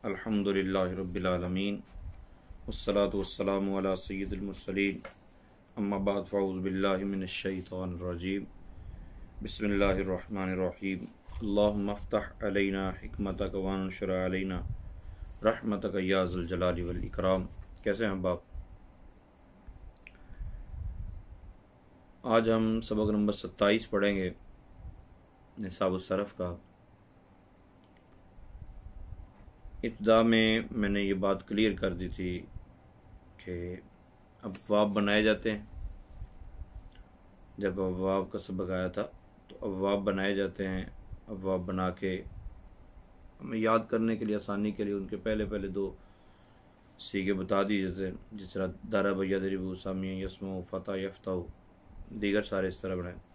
अल्हम्दुलिल्लाहि रब्बिल आलमीन वस्सलातु वस्सलामु अला सय्यिदिल मुरसलीन अम्मा बाद फ़अऊज़ु बिल्लाहि मिनश शैतानिर रजीम बिस्मिल्लाहिर रहमानिर रहीम अल्लाहुम्मा अफ़्तह अलैना हिकमतक वंशुर अलैना रहमतक या ज़ुल जलाली वल इकराम। कैसे हैं बाप? आज हम सबक नंबर 27 पढ़ेंगे निसाबुस सरफ़ का। इब्तिदा में मैंने ये बात क्लियर कर दी थी कि अबवाब बनाए जाते हैं। जब अबवाब का सबक आया था तो अबवाब बनाए जाते हैं। अबवाब बना के हमें याद करने के लिए, आसानी के लिए उनके पहले पहले दो सीगे बता दिए जाते हैं, जिस तरह दारा भैया दरिबू सामिया यसमो फ़ता यफ्ताऊ, दीगर सारे इस तरह बनाए।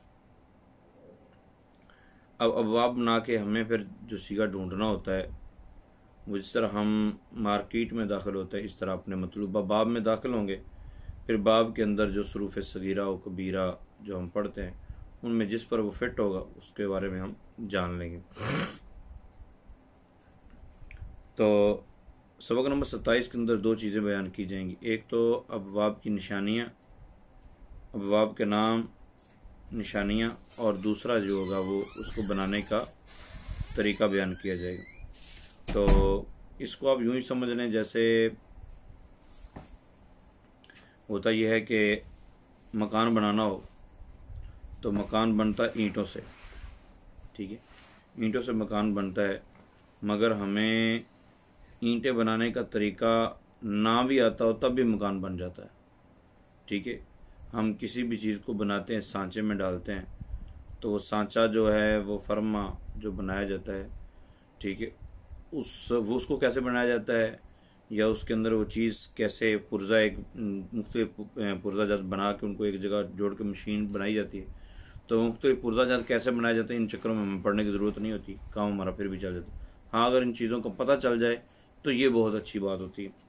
अब अबवाब बना के हमें फिर जो सीगा ढूंढना होता है वो जिस तरह हम मार्केट में दाखिल होते हैं इस तरह अपने मतलूबा बाब में दाखिल होंगे। फिर बाब के अंदर जो सरूफ़ सगीरा और कबीरा जो हम पढ़ते हैं उनमें जिस पर वो फिट होगा उसके बारे में हम जान लेंगे। तो सबक नंबर 27 के अंदर दो चीज़ें बयान की जाएंगी। एक तो अबवाब की निशानियाँ, अबवाब के नाम, निशानियाँ, और दूसरा जो होगा वो उसको बनाने का तरीका बयान किया जाएगा। तो इसको आप यूं ही समझ लें जैसे होता यह है कि मकान बनाना हो तो मकान बनता है ईंटों से, ठीक है, ईंटों से मकान बनता है। मगर हमें ईंटें बनाने का तरीका ना भी आता हो तब भी मकान बन जाता है, ठीक है। हम किसी भी चीज़ को बनाते हैं, सांचे में डालते हैं, तो वो सांचा जो है वो फर्मा जो बनाया जाता है, ठीक है, वो उसको कैसे बनाया जाता है या उसके अंदर वो चीज़ कैसे पुर्जा, एक मुख्तलिफ पुर्जा जात बना के उनको एक जगह जोड़ के मशीन बनाई जाती है। तो मुख्तलिफ पुर्जा जात कैसे बनाए जाते हैं इन चक्करों में हमें पढ़ने की ज़रूरत नहीं होती, काम हमारा फिर भी चल जाता है। हाँ, अगर इन चीज़ों का पता चल जाए तो ये बहुत अच्छी बात होती है।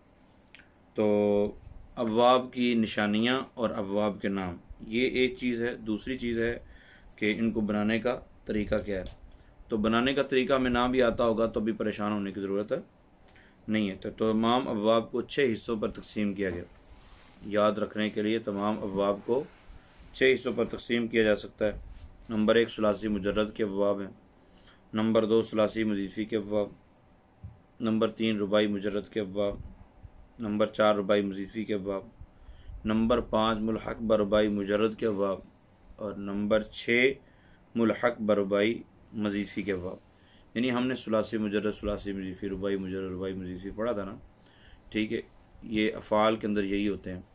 तो अबवाब की निशानियाँ और अबवाब के नाम, ये एक चीज़ है। दूसरी चीज़ है कि इनको बनाने का तरीका क्या है। तो बनाने का तरीका में ना भी आता होगा तो भी परेशान होने की ज़रूरत नहीं है। तो तमाम अबवाब को 6 हिस्सों पर तकसीम किया गया। याद रखने के लिए तमाम अबवाब को 6 हिस्सों पर तकसीम किया जा सकता है। नंबर 1 सुलासी मुजर्रद के अबवाब हैं। नंबर 2 सुलासी मजीफ़ी के अबवाब। नंबर 3 रुबाई मुजर्रद के अबवाब। नंबर 4 रुबाई मजीफ़ी के अबवाब। नंबर 5 मुल्हक बरुबाई मुजर्रद के अबवाब। और नंबर 6 मुल्हक बरुबाई मजीफ़ी के अबवाब। यानी हमने सुलासी मुजर्रद, सुलासी मजीफ़ी, रुबाई मुजर्रद, रुबाई मजीफ़ी पढ़ा था ना, ठीक है। ये अफ़ाल के अंदर यही होते हैं।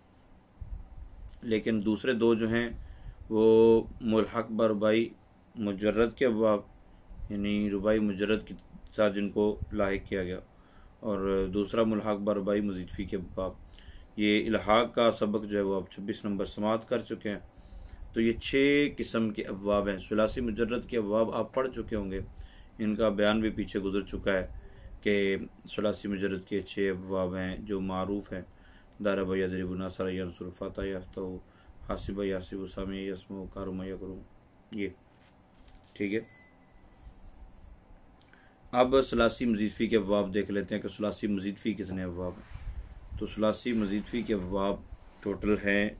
लेकिन दूसरे दो जो हैं वो मुल्हक बरुबाई मुजर्रद के अबवाब, यानी रुबाई मुजर्रद के साथ जिनको लाहिक किया गया, और दूसरा मुल्हक बरुबाई मजीफ़ी के अबवाब। ये इल्हाक का सबक जो है वो आप 26 नंबर समात कर चुके हैं। तो ये 6 किस्म के अबवाब हैं। सुलासी मुजर्रद के अबवाब आप पढ़ चुके होंगे, इनका बयान भी पीछे गुजर चुका है कि सुलासी मुजर्रद के 6 अबवाब हैं जो मारूफ़ हैं। दारा भैया दरिबू नासरा यंसुर फ़ता यफ्ताहू हासिबा यासिबु सामिया यसमो कारुमा यकरूम, ये ठीक है। अब सुलासी मजीफ़ी के अबवाब देख लेते हैं कि सुलासी मजीफ़ी कितने अबवाब हैं। तो सुलासी मजीफ़ी के अबवाब टोटल हैं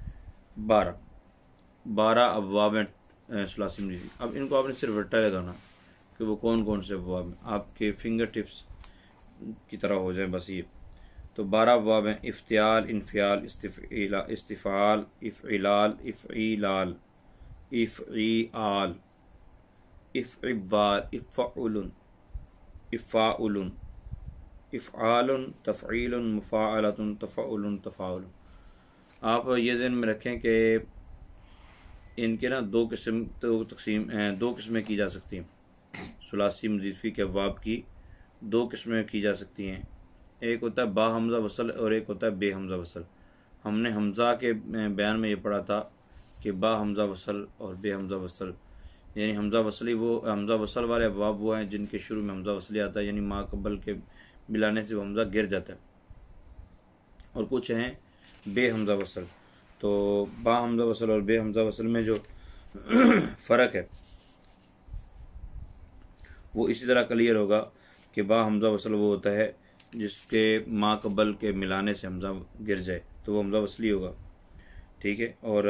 12 अबवाब हैं सुलासी मजीफ़ी। अब इनको आपने सिर्फ रट्टा लगाना कि वो कौन कौन से अबवाब हैं, आपके फिंगर टिप्स की तरह हो जाए बस ये। तो 12 अबवाब हैं। इफ्तियाल, इनफियाल, इस्तिफ़ाल, इफ़इलाल, इफ़ईलाल, इफ़ईआल, इफ़इबाल, इफ़उलुन, इफ़ाउलुन, इफ़आलुन, तफ़ईलुन, मुफ़ाअलतुन, तफ़उलुन, तफ़ाउलुन। आप ये ज़हन में रखें कि इनके ना दो किस्में की जा सकती हैं। सुलासी मजीफ़ी के अबवाब की 2 किस्में की जा सकती हैं। एक होता है बा हमज़ा वसल और एक होता है बे हमज़ा वसल। हमने हमज़ा के बयान में ये पढ़ा था कि बा हमज़ा वसल और बे हमज़ा वसल, यानी हमज़ा वसली वो हमज़ा वसल वाले अबवाब वो हैं जिनके शुरू में हमज़ा वसली आता है, यानी माँ कबल के मिलाने से वो हमज़ा गिर जाता है। और कुछ हैं बे हमज़ा वसल। तो बा हमज़ा वसल और बे हमज़ा वसल में जो फ़र्क है वो इसी तरह क्लियर होगा कि बा हमज़ा वसल वो होता है जिसके मा कबल के मिलाने से हमज़ा गिर जाए, तो वो हमज़ा वसली होगा। ठीक है। और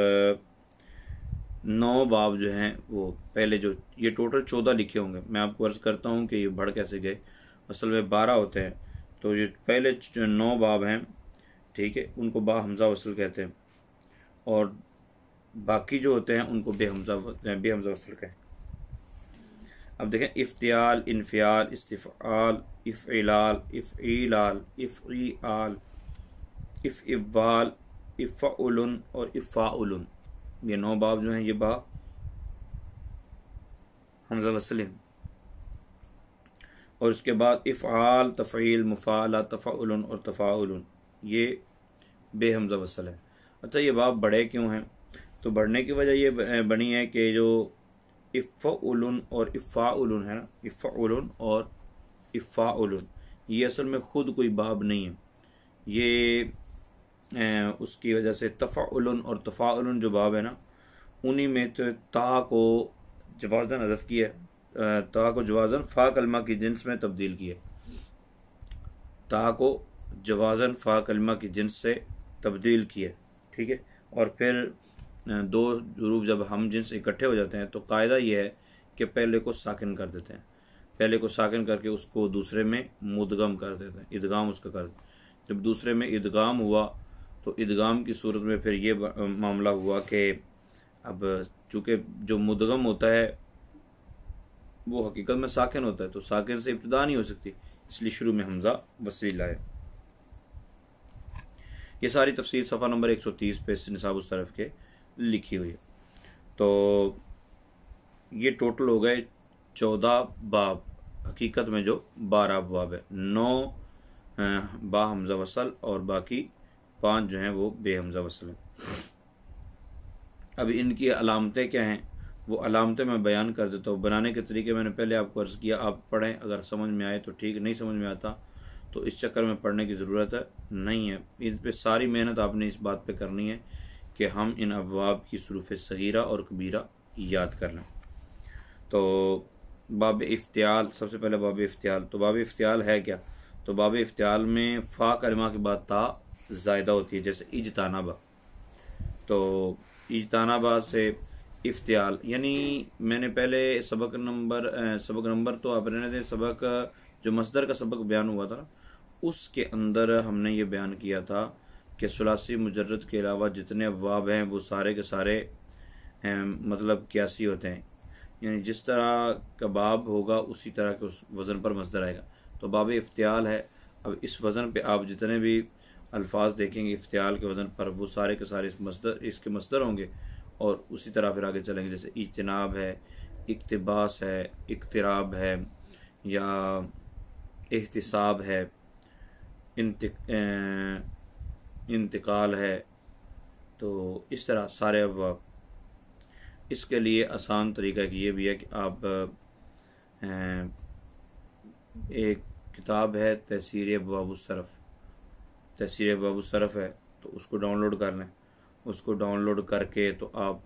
9 बाब जो हैं वो पहले जो ये टोटल 14 लिखे होंगे, मैं आपको अर्ज़ करता हूँ कि ये बढ़ कैसे गए। असल में 12 होते हैं, तो ये पहले 9 बाब हैं, ठीक है, उनको बा हमज़ा वसल कहते हैं, और बाकी जो होते हैं उनको बे हमज़ा वसल कहते हैं। अब देखें, इफ्तियाल, इन्फियाल, इस्तिफ़ाल, इफ़इलाल, इफ़ईलाल, इफ़ईआल, इफ़इवाल, इफ़ाउलन और इफ़ाउलन, ये 9 बाब जो हैं ये बा हमज़ा वसल हैं। और उसके बाद इफ़आल, तफ़ईल, मुफ़ाला, तफ़ाउलन और तफ़ाउलन, ये बे हमज़ा वसल है। अच्छा, ये बाब बड़े क्यों हैं? तो बढ़ने की वजह ये बनी है कि जो इफ़उलन और इफ़ाउलन है ना, इफ़उलन और इफ़ाउलन, ये असल में ख़ुद कोई बाब नहीं है, ये उसकी वजह से तफ़ाउलन और तफ़ाउलन जो बाब है ना, उन्हीं में तो ता को जवाज़न हज़फ किया है, ता को जवाज़न फ़ा कलमा की जिन्स में तब्दील किया, ता को जवाज़न फ़ा कलमा की जिन्स से तब्दील किया। ठीक है। और फिर 2 हरूफ जब हम जिन्स इकट्ठे हो जाते हैं तो कायदा ये है कि पहले को साकिन कर देते हैं, पहले को साकिन करके उसको दूसरे में मुदगम कर देते हैं, इदगाम उसका कर देते हैं। जब दूसरे में इदगाम हुआ तो इदगाम की सूरत में फिर ये मामला हुआ कि अब चूँकि जो मुदगम होता है वो हकीकत में साकिन होता है, तो साकिन से इब्तिदा नहीं हो सकती, इसलिए शुरू में हमज़ा वसली लाए। ये सारी तफसीर सफ़ा नंबर 130 पे निसाब सरफ के लिखी हुई है। तो ये टोटल हो गए 14 बाब, हकीकत में जो 12 बाब है, 9 बा हमज़ा वसल और बाकी 5 जो हैं वो बे हमज़ा वसल हैं। अब इनकी अलामतें क्या हैं, वो अलामतें मैं बयान कर देता हूँ। बनाने के तरीके मैंने पहले आपको अर्ज़ किया, आप पढ़ें, अगर समझ में आए तो ठीक, नहीं समझ में आता तो इस चक्कर में पढ़ने की ज़रूरत नहीं है। इस पर सारी मेहनत आपने इस बात पे करनी है कि हम इन अबवाब की हरूफ सगीरा और कबीरा याद कर लें। तो बाब इफ्तियाल, सबसे पहले बाब इफ्तियाल। तो बाब इफ्तियाल है क्या? तो बाब इफ्तियाल में फ़ा कलमा के बाद ता ज़ायदा होती है, जैसे इजतानाबा। तो इजतानाबा से इफ्तियाल, यानी मैंने पहले सबक नंबर तो आप रहने दें, सबक जो मसदर का सबक बयान हुआ था उसके अंदर हमने ये बयान किया था कि सुलासी मुजर्रद के अलावा जितने अबवाब हैं वो सारे के सारे मतलब क्यासी होते हैं, यानी जिस तरह का बाब होगा उसी तरह के उस वज़न पर मसदर आएगा। तो बाब इफ्तियाल है। अब इस वज़न पे आप जितने भी अल्फाज देखेंगे इफ्तियाल के वज़न पर, वो सारे के सारे इसके मसदर होंगे और उसी तरह फिर आगे चलेंगे। जैसे इज्तनाब है, इक्तिबास है, इक्तिराब है, या एहतिसाब है, इंतकाल है। तो इस तरह सारे अबवाब। इसके लिए आसान तरीका ये भी है कि आप एक किताब है तहसीर अबवाबुस्सरफ, तहसीर अबवाबुस्सरफ है, तो उसको डाउनलोड कर लें। उसको डाउनलोड करके तो आप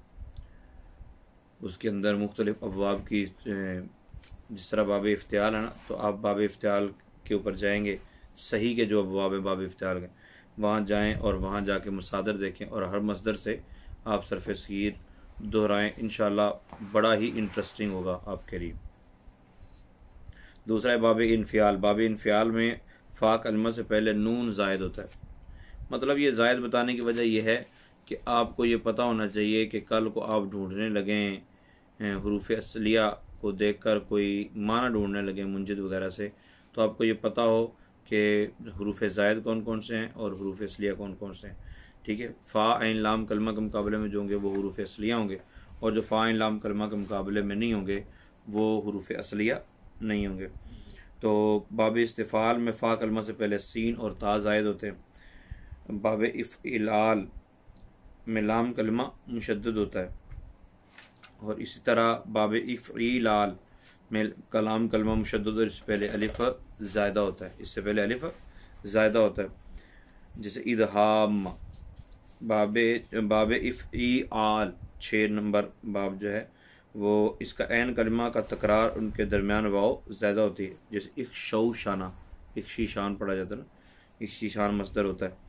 उसके अंदर मुख्तलिफ अबवाब की, जिस तरह बाब इफ्तियाल है ना, तो आप बाब इफ्तियाल के ऊपर जाएंगे, सही के जो अबवाब है बाब इफ्तियाल के, वहाँ जाएं और वहाँ जाके मसादर देखें और हर मसदर से आप सरफ़ सगीर दोहराएं। इंशाअल्लाह बड़ा ही इंटरेस्टिंग होगा आपके लिए। दूसरा है बाब इन्फियाल। बाब इन्फियाल में फ़ा कलमा से पहले नून ज़ायद होता है। मतलब ये ज़ायद बताने की वजह यह है कि आपको ये पता होना चाहिए कि कल को आप ढूंढने लगें हरूफ असलिया को देखकर, कोई माना ढूंढने लगें मुंजिद वगैरह से, तो आपको ये पता हो कि हरूफ ज़ायद कौन कौन से हैं और हरूफ असलिया कौन कौन से हैं। ठीक है। फ़ा ऐन लाम कलमा के मुकाबले में जो होंगे वो हरूफ असलिया होंगे, और जो फ़ा ऐन लाम कलमा के मुकाबले में नहीं होंगे वो हरूफ असलिया नहीं होंगे। तो बाब इस्तिफ़ाल में फ़ा कलमा से पहले सीन और ता ज़ायद होते हैं। बाब इफ़इलाल में लाम कलमा मुशद्दद होता है, और इसी तरह बाब इफ़ईलाल में कलाम कलमा मुशद्दद और इससे पहले अलिफ ज़ायदा होता है, इससे पहले अलिफ ज़ायदा होता है। जैसे इदहाम। बाब इफ़ईआल 6 नंबर बाब जो है वो इसका ऐन कलमा का तकरार उनके दरमियान वाव ज़्यादा होती है। जैसे एक शौशाना, एक शीशान पढ़ा जाता है ना, एक शीशान मस्दर होता है।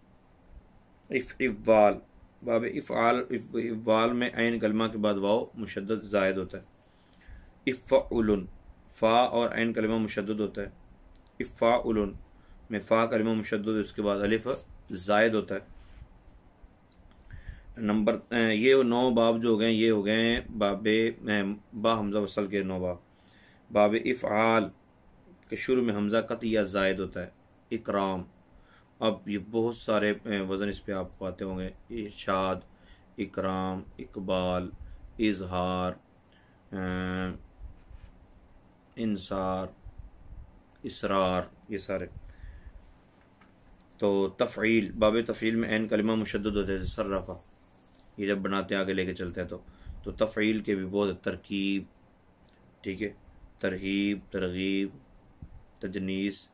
इफ़ाल, बाब इफ़ाल में ऐन कलमा के बाद वाव मुशद्दद ज़ायद होता है। इफ़ाउलन, फ़ा और ऐन कलमा मुशद्दद होता है। इफ़ाउलन में फ़ा कलमा मुशद्दद, उसके बाद अलिफ ज़ायद होता है। नंबर ये 9 बाब जो हो गए, ये हो गए बाबे बा हमज़ा वसल के 9 बाब। बाब इफ़आल के शुरू में हमज़ा कत या ज़ायद होता है। इकराम, अब ये बहुत सारे वज़न इस पे आपको आते होंगे। इरशाद, इकराम, इकबाल, इजहार, इंसार, इसरार, ये सारे। तो तफ़ईल, बाब तफ़ईल में ऐन कलिमा मुशद्दद होता है। सर्रफ़ा, ये जब बनाते हैं आगे लेके चलते हैं तो तफ़ईल के भी बहुत तरकीब, ठीक है, तरहीब, तरगीब, तजनीस,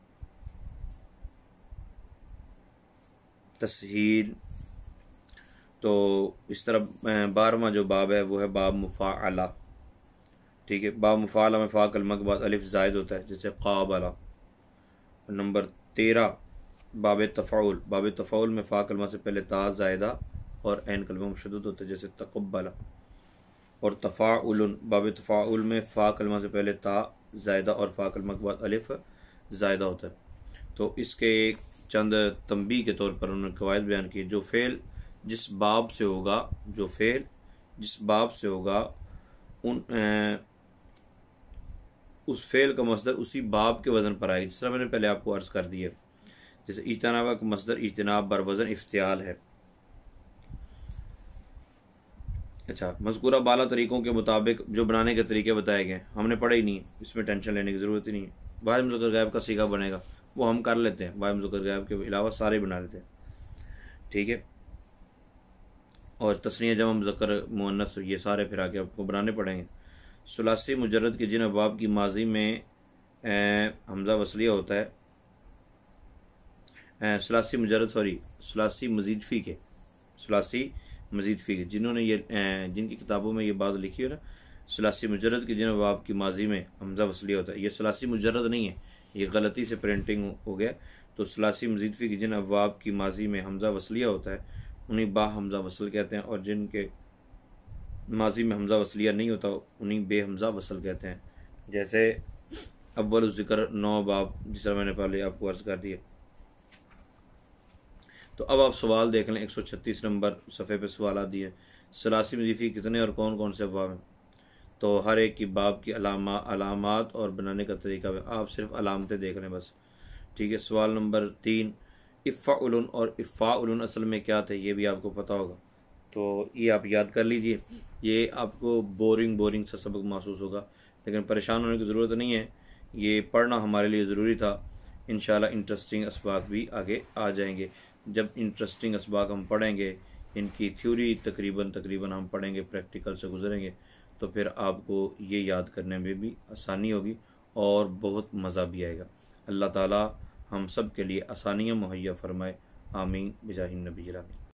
तस्हील। तो इस तरह 12वां जो बाब है वो है बाब मुफ़ाअला, ठीक है। बाब मुफ़ाअला में फ़ा कलमा के बाद अलिफ ज़ायद होता है, जैसे क़ाबला। नंबर 13 बाब तफ़ाउल, बाब तफ़ाउल में फ़ा कलमा से पहले ता ज़ायदा और ऐन कलमा मुशद्दद होता है, जैसे तक़ब्बला। और तफ़ाउलन, बाब तफ़ाउल में फ़ा कलमा से पहले ता ज़ायदा और फ़ा कलमा के बाद अलिफ ज़ायदा होता है। तो इसके चंद तंबीह के तौर पर उन्होंने कवायद बयान की। जो फ़ेल जिस बाब से होगा, जो फ़ेल जिस बाब से होगा उस फ़ेल का मसदर उसी बाब के वज़न पर आएगा। जिस तरह मैंने पहले आपको अर्ज़ कर दिया, जैसे इजतनाबा का मसदर इजतनाब बर वज़न इफ्तियाल है। अच्छा, मज़कूरा बाला तरीक़ों के मुताबिक जो बनाने के तरीके बताए गए हमने पढ़े ही नहीं, इसमें टेंशन लेने की ज़रूरत ही नहीं है। वाहिद मुज़क्कर गैब का सीगा बनेगा, वो हम कर लेते हैं, वाहिद मुज़क्कर गैब के अलावा सारे बना लेते हैं, ठीक है। और तस्नीया जमा मुज़क्कर मुअन्नस, ये सारे फिर आके आपको बनाने पड़ेंगे। सुलासी मुजर्रद के जिन अबाब की माजी में हमज़ा वसलिया होता है, सुलासी मुजर्रद सुलासी मजीद फ़ी के, सुलासी मजीद फ़ी के जिन्होंने ये जिनकी किताबों में ये बात लिखी है ना, सुलासी मुजर्रद के जिन अबाब की माजी में हमज़ा वसलिया होता है, ये सुलासी मुजर्रद नहीं है, ये गलती से प्रिंटिंग हो गया। तो सुलासी मजीद फ़ी के जिन अबाब की माजी में हमज़ा वसलिया होता है उन्हीं बा हमज़ा वसल कहते हैं, और जिनके माजी में हमज़ा वसलिया नहीं होता उन्हीं बे हमज़ा वसल कहते हैं। जैसे अव्वल ज़िक्र 9 बाब, जिस तरह मैंने पहले आपको अर्ज़ कर दिया। तो अब आप सवाल देख लें, 136 नंबर सफ़े पे सवाल आ दिए। सलासी मजीफ़ी कितने और कौन कौन से अबाब हैं? तो हर एक की बाब की अलामात और बनाने का तरीका है, आप सिर्फ अलामतें देख लें बस, ठीक है। सवाल नंबर 3, इफ़ाउलन और इफ़ाउलन असल में क्या थे, ये भी आपको पता होगा, तो ये आप याद कर लीजिए। ये आपको बोरिंग सा सबक महसूस होगा, लेकिन परेशान होने की ज़रूरत नहीं है, ये पढ़ना हमारे लिए ज़रूरी था। इंशाल्लाह इंटरेस्टिंग असबाक भी आगे आ जाएंगे। जब इंटरेस्टिंग असबाक हम पढ़ेंगे, इनकी थ्योरी तकरीबन हम पढ़ेंगे, प्रैक्टिकल से गुजरेंगे, तो फिर आपको ये याद करने में भी आसानी होगी और बहुत मज़ा भी आएगा। अल्लाह ताला हम सब के लिए आसानियाँ मुहैया फरमाए। आमीन बिजाहिन नबी।